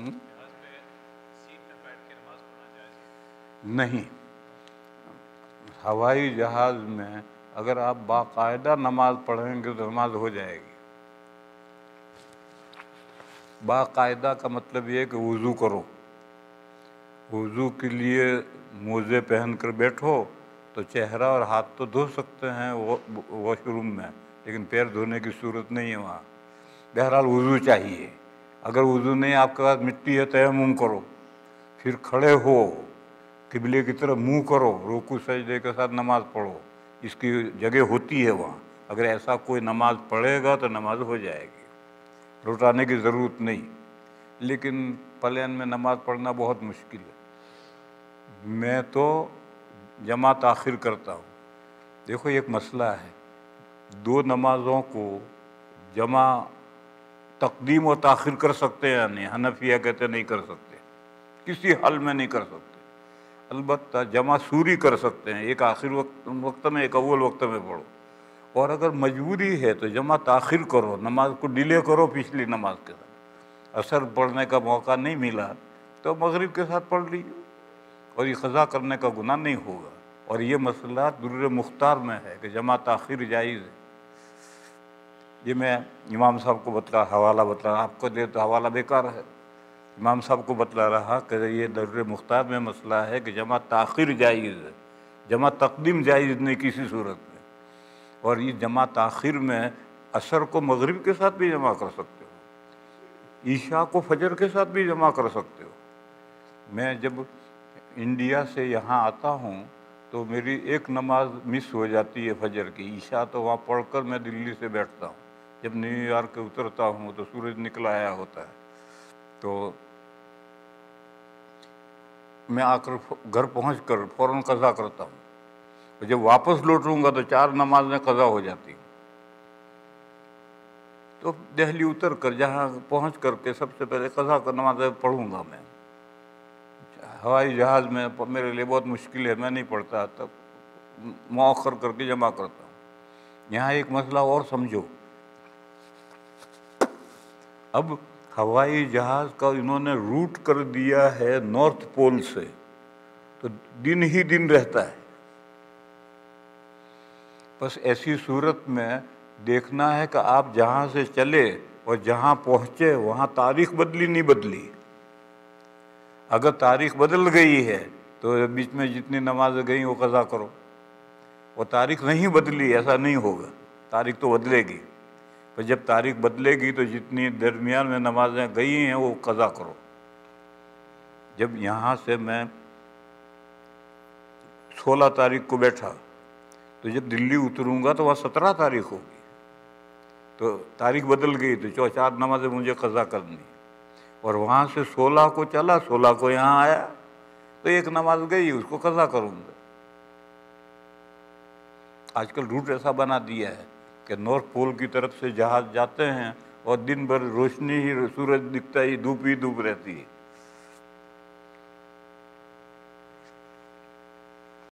نہیں، ہوائی جہاز میں اگر آپ باقاعدہ نماز پڑھیں گے تو نماز ہو جائے گی۔ باقاعدہ کا مطلب یہ ہے کہ وضو کرو، وضو کے لیے موزے پہن کر بیٹھو تو چہرہ اور ہاتھ تو دھو سکتے ہیں واش روم میں، لیکن پیر دھونے کی صورت نہیں ہے وہاں۔ بہرحال وضو چاہیے۔ اگر وضو نہیں آپ کے پاس مٹی ہے، تیمم کرو، پھر کھڑے ہو، قبلے کی طرف منہ کرو، رکوع سجدے کے ساتھ نماز پڑھو، اس کی جگہ ہوتی ہے وہاں۔ اگر ایسا کوئی نماز پڑھے گا تو نماز ہو جائے گی، لوٹانے کی ضرورت نہیں۔ لیکن پلین میں نماز پڑھنا بہت مشکل ہے۔ میں تو جمع تاخیر کرتا ہوں۔ دیکھو ایک مسئلہ ہے، دو نمازوں کو جمع تقدیم و تاخیر کر سکتے ہیں یا نہیں؟ حنفیہ کہتے نہیں کر سکتے، کسی حال میں نہیں کر سکتے۔ البتہ جمع سوری کر سکتے ہیں، ایک آخر وقت میں ایک اول وقت میں پڑھو، اور اگر مجبوری ہے تو جمع تاخیر کرو، نماز کو ڈیلے کرو پچھلی نماز کے ساتھ۔ عصر پڑھنے کا موقع نہیں ملا تو مغرب کے ساتھ پڑھ لیجیے، اور یہ قضا کرنے کا گناہ نہیں ہوگا۔ اور یہ مسئلہ در مختار میں ہے کہ جمع تاخیر جائز ہے۔ یہ میں امام صاحب کو حوالہ بتلا، آپ کو دے تو حوالہ بیکار ہے، امام صاحب کو بتلا رہا کہ یہ در مختار میں مسئلہ ہے کہ جمع تاخیر جائز ہے، جمع تقدیم جائز نہیں کسی صورت میں۔ اور یہ جمع تاخیر میں عصر کو مغرب کے ساتھ بھی جمع کر سکتے ہو، عشاء کو فجر کے ساتھ بھی جمع کر سکتے ہو۔ میں جب انڈیا سے یہاں آتا ہوں تو میری ایک نماز مس ہو جاتی ہے فجر کی، عشاء تو وہاں پڑھ کر میں دلی سے بیٹھتا ہوں۔ جب نیو یارک اترتا ہوں تو سورج نکل آیا ہوتا ہے، تو میں آ کر گھر پہنچ کر فوراً قضا کرتا ہوں، اور جب واپس لوٹوں گا تو 4 نمازیں قضا ہو جاتی ہیں۔ تو دہلی اتر کر جہاں پہنچ کر کے سب سے پہلے قضا کا نماز پڑھوں گا میں۔ ہوائی جہاز میں میرے لیے بہت مشکل ہے، میں نہیں پڑھتا، تب مؤخر کر کے جمع کرتا ہوں۔ یہاں ایک مسئلہ اور سمجھو، اب ہوائی جہاز کا انہوں نے روٹ کر دیا ہے نارتھ پول سے، تو دن ہی دن رہتا ہے۔ بس ایسی صورت میں دیکھنا ہے کہ آپ جہاں سے چلے اور جہاں پہنچے وہاں تاریخ بدلی نہیں بدلی۔ اگر تاریخ بدل گئی ہے تو بیچ میں جتنی نمازیں گئیں وہ قضا کرو، اور تاریخ نہیں بدلی ایسا نہیں ہوگا، تاریخ تو بدلے گی۔ تو جب تاریخ بدلے گی تو جتنی درمیان میں نمازیں گئی ہیں وہ قضا کرو۔ جب یہاں سے میں 16 تاریخ کو بیٹھا تو جب دلی اتروں گا تو وہاں 17 تاریخ ہوگی، تو تاریخ بدل گئی تو 4 نمازیں مجھے قضا کرنی، اور وہاں سے 16 کو چلا، 16 کو یہاں آیا تو ایک نماز گئی، اس کو قضا کروں گا۔ آج کل روٹ ایسا بنا دیا ہے کہ نارتھ پول کی طرف سے جہاز جاتے ہیں اور دن بھر روشنی ہی، سورج دکھتا ہی دھوپ رہتی ہے۔